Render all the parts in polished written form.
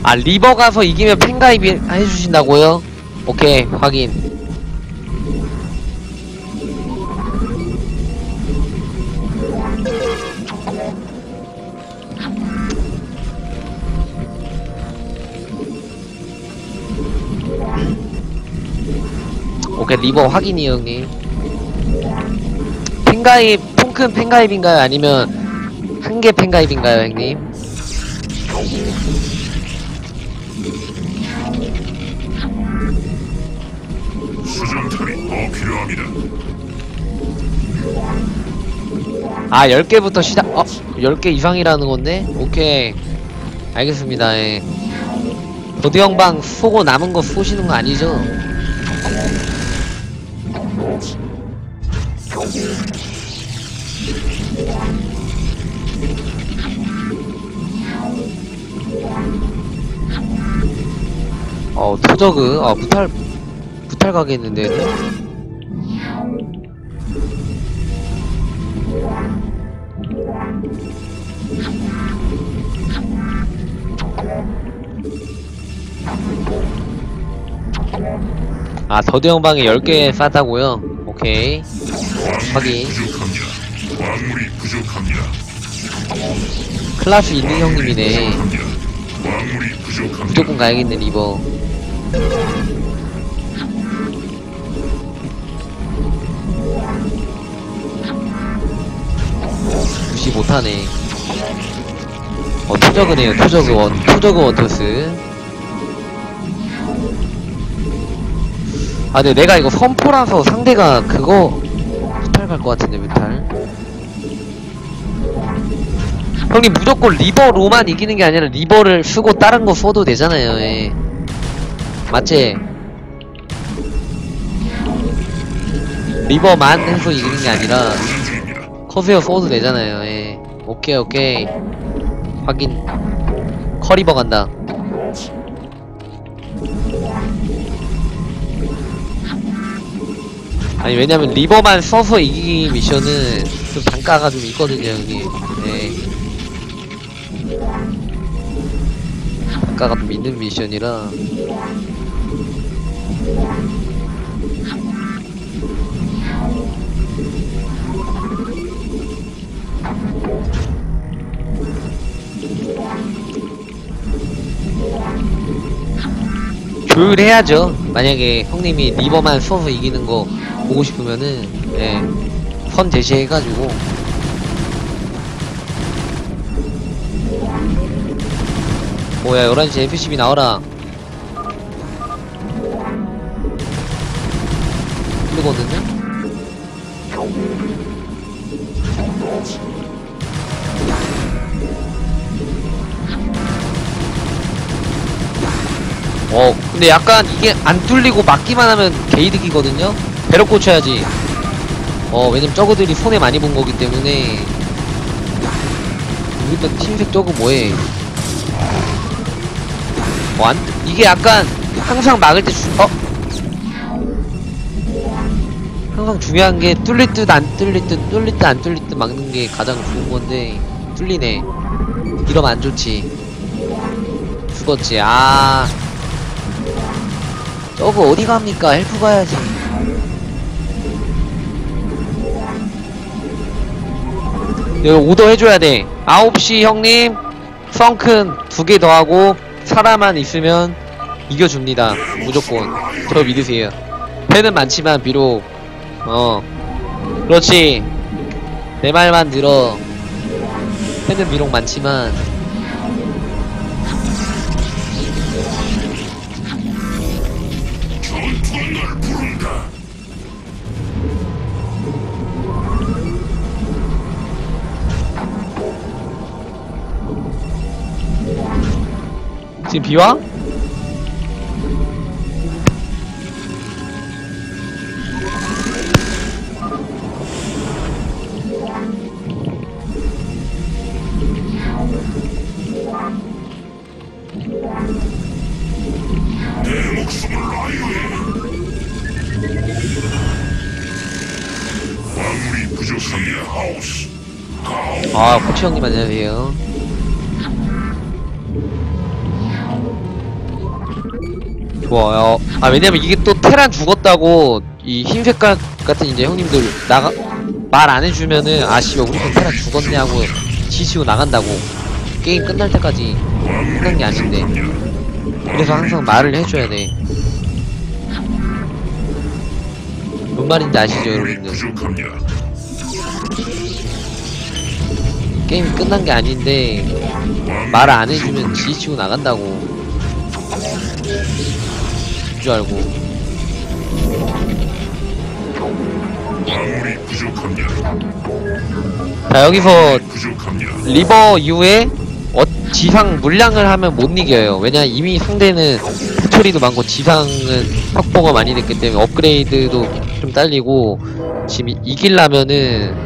아, 리버 가서 이기면 팬가입 해주신다고요? 오케이, 확인. 오케이, 리버 확인이요, 형님. 팬가입, 통큰 팬가입인가요? 아니면 한 개 팬가입인가요, 형님? 수정탑이 더 필요합니다. 아, 10개부터 시작. 10개 이상이라는 건데? 오케이. 알겠습니다. 예. 도대형방 쏘고 남은 거 쏘시는 거 아니죠? 토저그. 무탈 가겠는데. 아, 더대형방에 10개 쌌다고요? 오케이. 확인. 부족합니다. 광물이 부족합니다. 클라스 있는 형님이네. 광물이 부족합니다. 무조건 가야겠네, 리버. 무시 못하네. 토저그네요. 토저그 원토스. 아, 근데 내가 이거 선포라서 상대가 그거 뮤탈 갈 것 같은데, 뮤탈. 형님 무조건 리버로만 이기는 게 아니라 리버를 쓰고 다른 거 써도 되잖아요. 예. 맞지? 리버만 해서 이기는 게 아니라 커세어 써도 되잖아요. 예. 오케이. 확인. 커리버 간다. 아니, 왜냐면 리버만 써서 이기기 미션은 좀 단가가 좀 있거든요, 형님. 네. 단가가 좀 있는 미션이라. 조율해야죠. 만약에 형님이 리버만 써서 이기는 거 보고 싶으면은, 예, 선 제시해가지고. 뭐야, 11시 FCB 나와라. 이거거든요? 근데 약간 이게 안 뚫리고 막기만 하면 개이득이거든요? 배럭 꽂혀야지. 왜냐면 저거들이 손해 많이 본 거기 때문에. 우리도 팀색 저거 뭐해. 이게 약간 항상 막을 때 항상 중요한 게 뚫릴 듯 안 뚫릴 듯 안 뚫릴 듯 막는 게 가장 좋은 건데, 뚫리네. 이러면 안 좋지. 죽었지. 저거 어디 갑니까? 헬프 가야지. 이거 오더 해줘야 돼. 9시 형님, 썬큰 2개 더하고 사람만 있으면 이겨줍니다. 무조건. 저 믿으세요. 팬은 많지만 비록 그렇지. 내 말만 들어. 팬은 비록 많지만 지금 비와? 내 목숨을 라이오에. 광물이 부족합니다. 하우스. 코치 형님 안녕하세요. 좋아요. 아, 왜냐면 이게 또 테란 죽었다고 이 흰색깔 같은 이제 형님들 말 안 해주면은 아 씨발 우리 편 테란 죽었네 하고 지치고 나간다고. 게임 끝날 때까지 끝난 게 아닌데. 그래서 항상 말을 해줘야 돼. 뭔 말인지 아시죠 광물이 여러분들? 부족합니다. 게임이 끝난 게 아닌데 말을 안 해주면 지치고 나간다고. 줄 알고. 광물이 부족합니다. 자 여기서 부족합니다. 리버 이후에 지상 물량을 하면 못 이겨요. 왜냐 이미 상대는 스토리도 많고 지상은 확보가 많이 됐기 때문에 업그레이드도 좀 딸리고 지금 이기려면은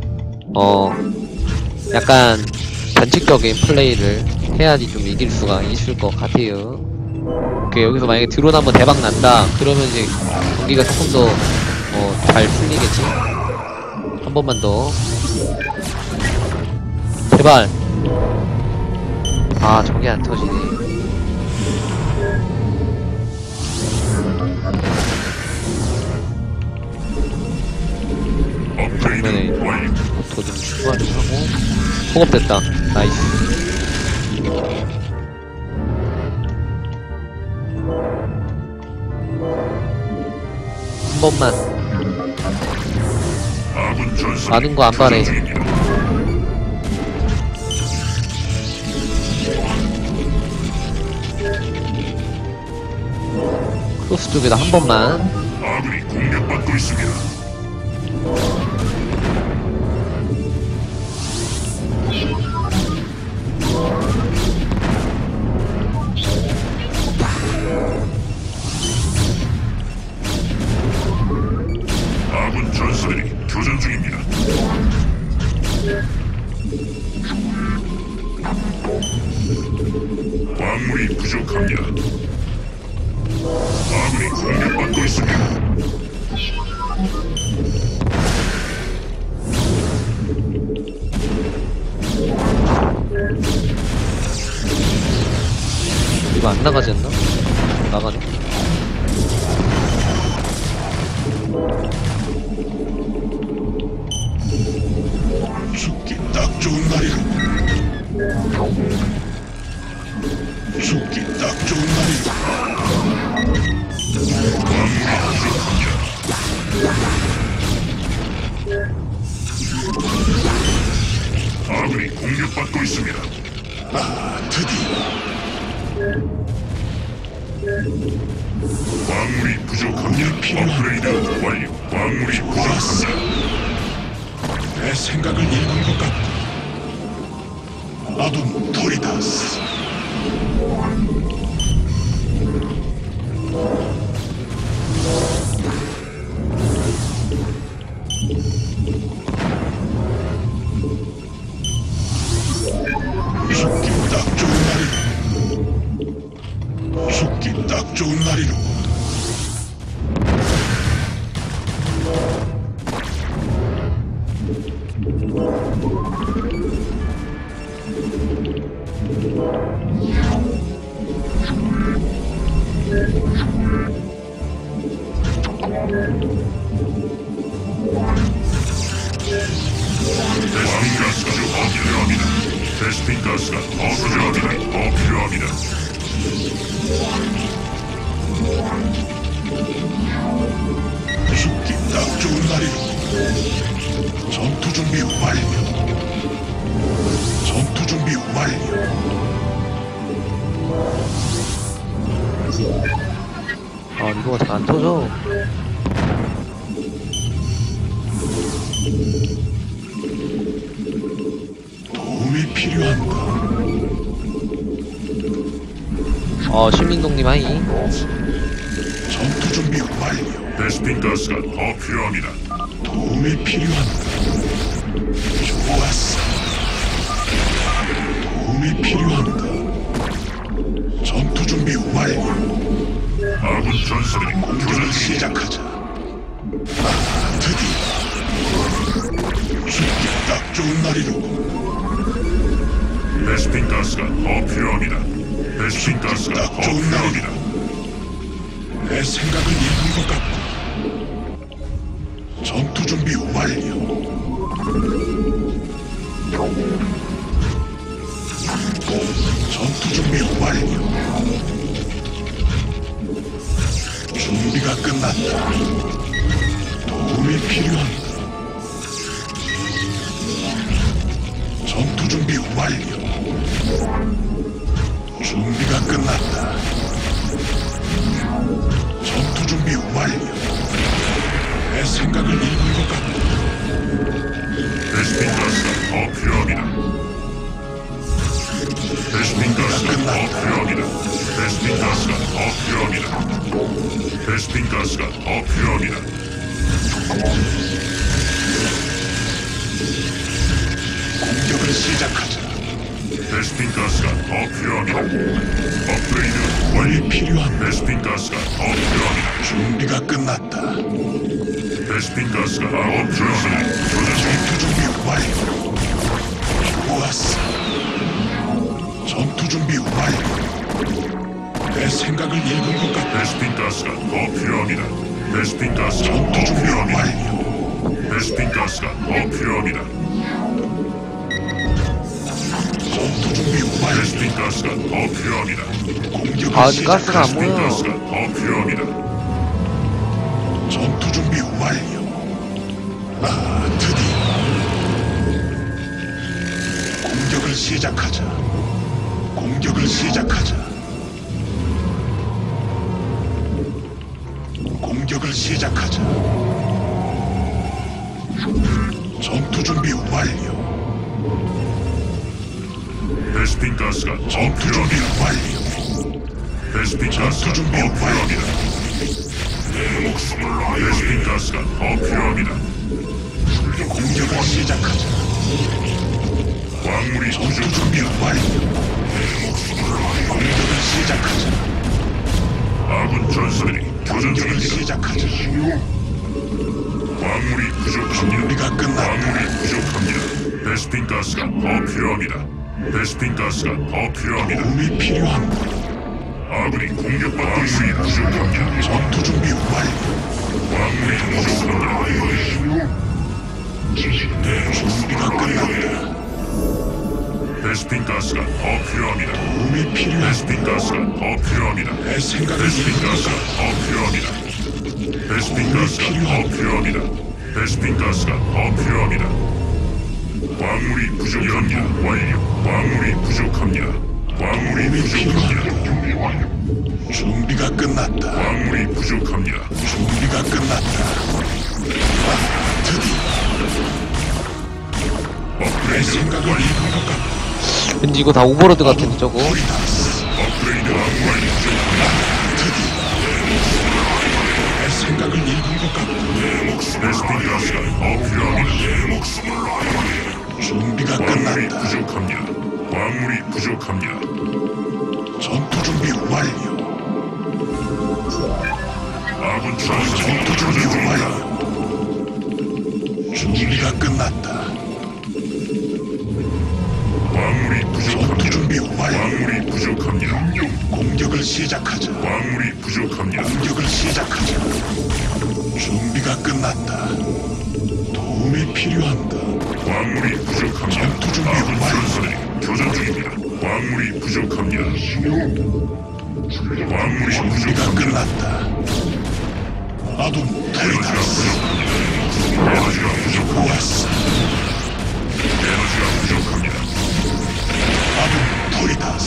약간 변칙적인 플레이를 해야지 좀 이길 수가 있을 것 같아요. 여기서 만약에 드론 한번 대박 난다 그러면 이제 경기가 조금 더 잘 풀리겠지. 한 번만 더 제발. 아 저게 안 터지네. 정면에 업그레이드 완료. 더 좀 추가 좀 하고. 소급됐다. 나이스. 한 번만. 아군 전선 많은 거 안 바래. 크로스 쪽에다 한 번만. 아군이 공격받고 있습니다. 아군 전선이 교전 중입니다. 광물이 부족합니다. 아군이 공격받고 있습니다. 이거 안 나가지 않나? 나가네. 죽기 딱 좋은 날이로. 죽기 딱 좋은 날이로. 아군이 공격받고 있습니다. 아, 드디어. 광물이 부족합니다. 업그레이드 완료. 광물이 부족합니다. 내 생각을 읽은 것 같다. 아둔 토리다스. 죽기 딱 좋은 날이로. 죽기 딱 좋은 날이로. 베스핀가스가 더 필요합니다. 베스핀가스가 더 필요합니다. 더 필요합니다. 죽기 딱 좋은 날이로. 전투 준비 완료. 전투 준비 완료. 아 리버가 잘 안 터져. 도움이 필요한가? 신민동님 하이. 전투 준비 완료. 베스핀 가스가 더 필요합니다. 도움이 필요한가? 좋았어. 도움이 필요한가? 전투 준비 완료. 아군 전선이 공격을 시작하자. 아, 드디어. 죽기 딱 좋은 날이로. 베스핀 가스가 더 필요합니다. 베스핀 가스가 더 필요합니다. 내 생각을 읽은 것 같고. 전투 준비 완료. 전투 준비 완료. 준비가 끝났다. 도움이 필요한다. 전투 준비 완료. 준비가 끝났다. 전투 준비 완료. 내 생각을 읽은 것 같다. 베스핀 가스가 더 필요합니다. 베스핀 가스가 더 필요합니다. 베스핀 가스가 더 필요합니다. 베스핀 가스가 더 필요합니다. 공격을 시작하자. 베스핀 가스가 더 필요합니다. 업그레이드 완료. 필요한 베스핀 가스가 더 필요합니다. 준비가 끝났다. 베스핀 가스가 더 필요합니다. 전투 준비 완료. 좋았어. 전투 준비 완료. 내 생각을 읽은 것 같다. 베스핀 가스가 더 필요합니다. 베스핀 가스가 더 전투 준비 필요합니다. 완료. 베스핀 가스가 더 필요합니다. 전투 준비 완료. 베스핀 가스가 더 필요합니다. 공격을 아직 가스가 안 시작하자. 베스핀 보여. 가스가 더 필요합니다. 전투 준비 완료. 아, 드디어. 공격을 시작하자. 공격을 시작하자. 공격을 시작하자. 전투 준비 완료. 베스핀 가스가 더 전투 준비 필요합니다. 완료. 베스핀 가스가 더 준비 완료. 필요합니다. 베스핀 가스가 더 필요합니다. 공격을 시작하자. 광물이 전투 부족합니다. 준비 완료. 공격을 시작하자. 아군 전사들이 교전 공격을 중입니다. 시작하자. 광물이 부족합니다. 준비가 끝났다. 광물이 부족합니다. 베스핀 가스가 더 필요합니다. 베스핀 가스가 더 필요합니다. 도움이 필요합니다. 아군이 공격받고 있습니다. 부족합니다. 전투 준비 완료. 광물이 부족합니다. 준비가 끝났다. 베스핀 가스가 더 필요합니다. 도움이 필요합니다. 베스핀 가스가 더 필요합니다. 내 생각을 베스핀 읽은 것 가스가 같다. 더 필요합니다. 베스핀 가스가 더 필요합니다. 베스핀 가스가 더 필요합니다. 광물이 부족합니다. 완료. 광물이 부족합니다. 광물이 부족합니다. 준비가 끝났다. 광물이 부족합니다. 준비가 끝났다. 아, 드디어 내 업그레이드 생각을 완료. 읽은 것 같다. 왠지 이거 다 오버로드 같은데 저거. 프리다스. 업그레이드 완료. 드디어 내 생각을 읽은 것 같다. 베스핀 가스가 더 필요합니다. 준비가 광물이 끝났다. 부족합니다. 광물이 부족합니다. 전투 준비 완료. 아군 전사들이 전투 준비 교전 중입니다. 완료. 준비가 끝났다. 광물이 전투 부족합니다. 준비 완료. 광물이 부족합니다. 공격을 시작하자. 광물이 부족합니다. 공격을 시작하자. 준비가 끝났다. 도움이 필요한다. 광물이 부족합니다. 전투 준비 아군 완료. 전사들이 교전 중입니다. 광물이 부족합니다. 광물이 준비가 부족합니다. 끝났다. 아둠 에너지가 프리다스. 부족합니다. 에너지가 부족합니다. 좋았어. 에너지가 부족합니다. 아둠 프리다스.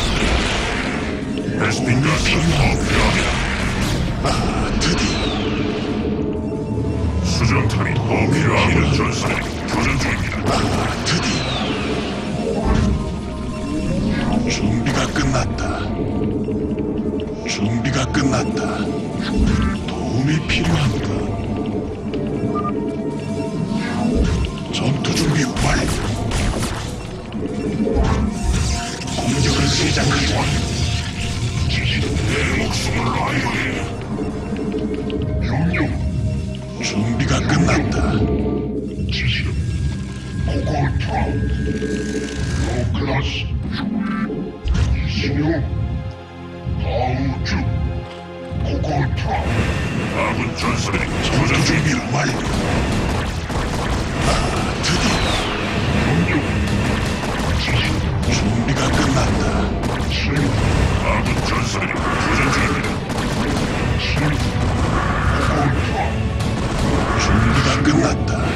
베스핀 가스가 더 필요합니다. 아, 드디어 수정탑이 더 필요합니다. 전사들이 교전 중입니다. 아, 드디어 준비가 끝났다. 준비가 끝났다. 도움이 필요한가? 전투 준비 완료. 공격을 시작하자. 준비가 끝났다. 아군 전사들이 전투 교전 준비 중입니다. 완료. 드디어 준비가 끝났다. 아군 전사들이 교전 중입니다. 준비가 끝났다.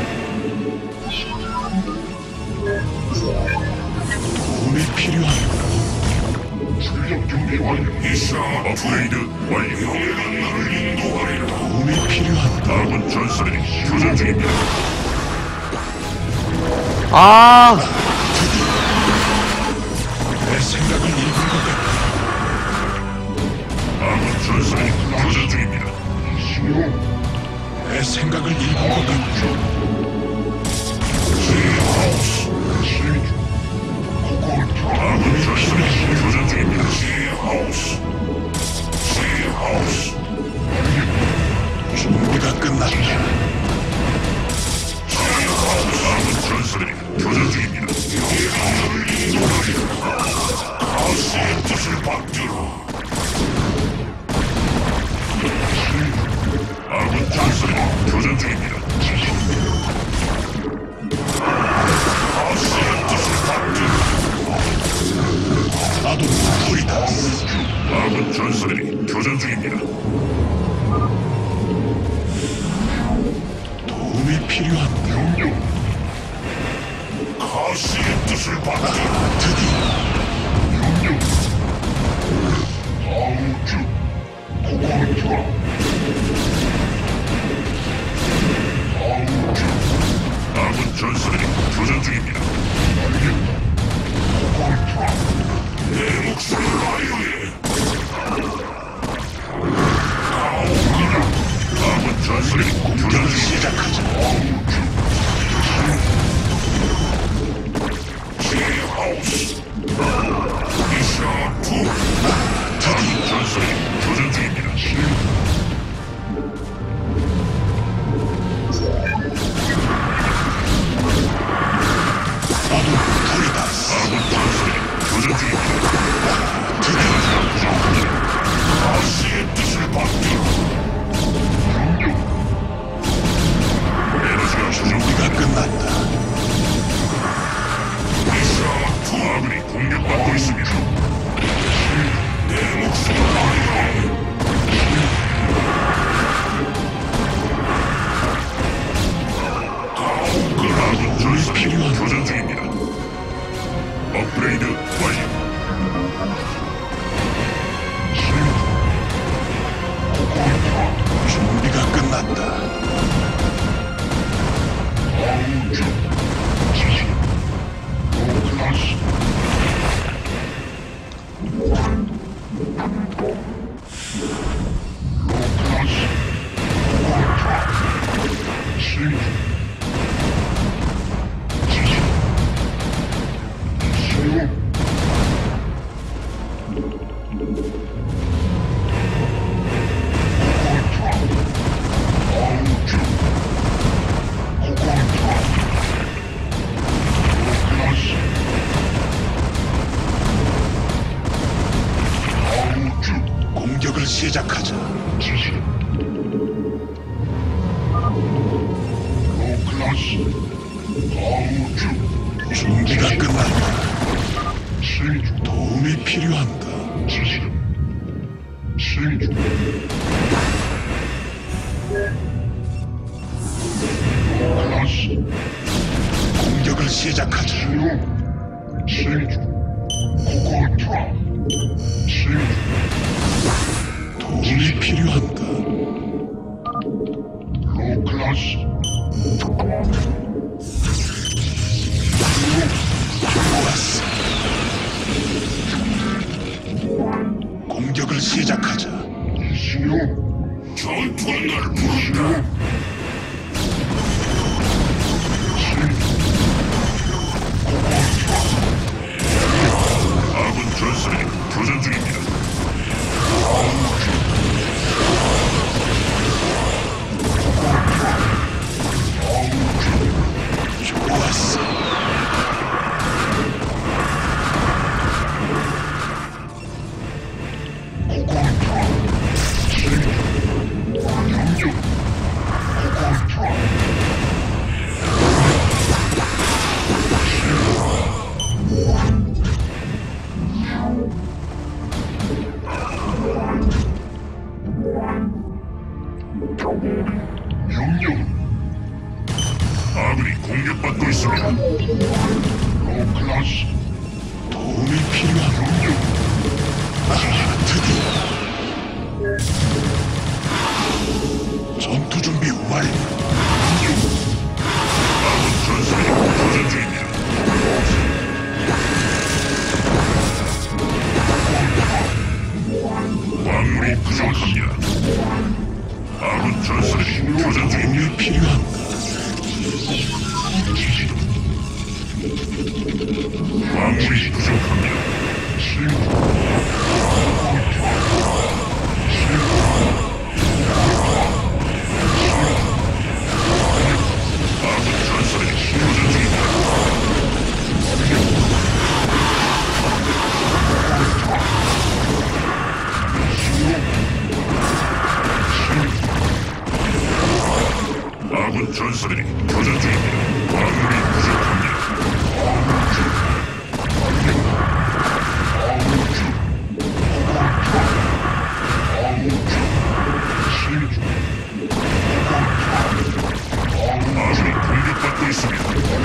도움이 필요한가? 미션 업그레이드 완료. 나를 인도하리라. 도움이 필요한가? 아군 전사들이 교전 중입니다. 아, 내 생각을 읽은 것 같다. 아군 전사들이 교전 중입니다. 내 생각을 읽은 것 같다. 아군 전사들이 교전 중입니다. 시하우스. 준비가 끝났다. 아군 전사들이 교전 중입니다. 가시의 뜻을 받들어. 아군 전사들이 교전 중입니다. 가시의 뜻을 받들어. 나도 불이다. 아군 전사들이 교전 중입니다. 도움이 필요한가? 가시의 뜻을 받들어. 드디어 아군 전사들이 교전 중입니다. 내 목숨을 아유해. 아군 전사들이 교전 공격을 중입니다. 시작하자. 제하우스. 미션 2. 아군 전사들이 교전 중입니다. 나도 불이다. 아군 전사들이 교전 중입니다. 가시의 뜻을 받들어. 에너지가 부족합니다. 준비가 끝났다. 미션 2. 아군이 공격받고 있습니다. 내 목숨을 아유해. 아군 전사들이 교전 중입니다. 업그레이드 완료. 준비가 끝났다. 공격을 시작하자. 준비가 끝났다. 도움이 필요한가? 공격을 시작하자. 도움이 필요한가? 좋았어. 공격을 시작하자. 전투한 날 부른다. 아군 전사들이 교전 중입니다. 좋았어. 명령. 아군이 공격받고 있습니다. 로클라스. 도움이 필요한 명령. 드디어. 전투 준비 완료. 아군 전선이 교전 중입니다. 광물이 부족합니다. 아군 전선이 교전 중입니다. 도움이 필요한가? 광물이 부족합니다. 아군 전선이 교전 중입니다. 아군 전선이 교전 중입니다. 광물이 부족합니다. 아군이 공격받고 있습니다.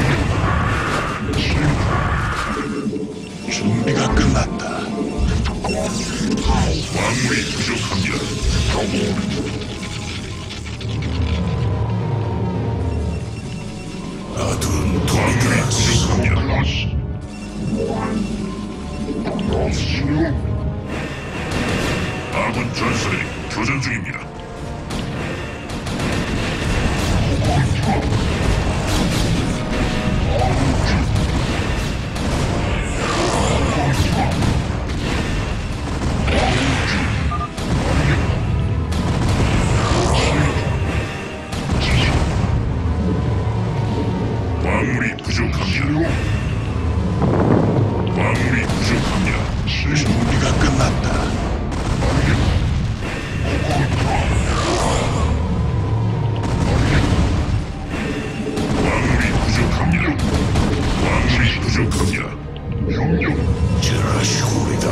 준비가 끝났다. 광물이 부족합니다. 어두운 광물이 부족합니다. 아군 전선이 교전 중입니다. 광물이 부족합니다. 광물이 부족합니다. 준비가 끝났다. 광물이 부족합니다. 광물이 부족합니다. 지라시오리다.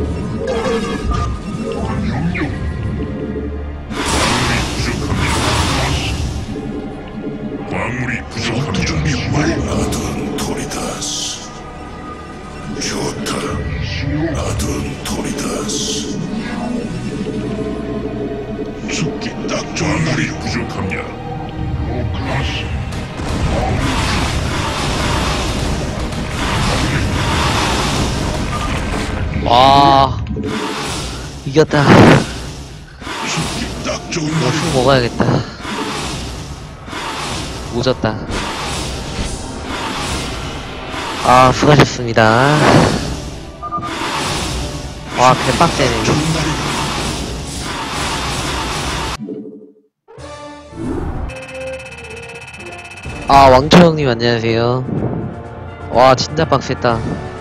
광물이 전투 부족합니다. 준비 완료. 어두운 토리다스. 좋다. 어두운 토리다스. 죽기 딱 좋은 광물이 날이요. 부족합니다. 와, 이겼다. 죽기 딱 좋은 술 날이요. 먹어야겠다. 오졌다. 아, 수고하셨습니다. 와, 개빡세네. 좋은 날이요. 아, 왕초 형님 안녕하세요. 와, 진짜 빡셌다.